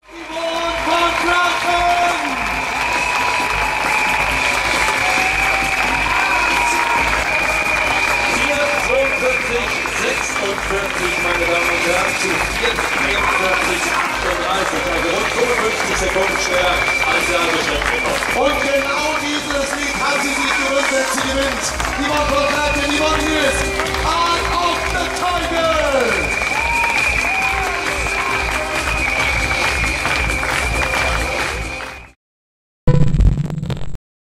Yvonne van Vlerken! 46, meine Damen und Herren, zu 44, 38, also rund 55 Sekunden schneller als der Beschränkung. Und genau dieses Lied hat sie sich gewünscht, wenn sie gewinnt. Yvonne van Vlerken, Yvonne, hier ist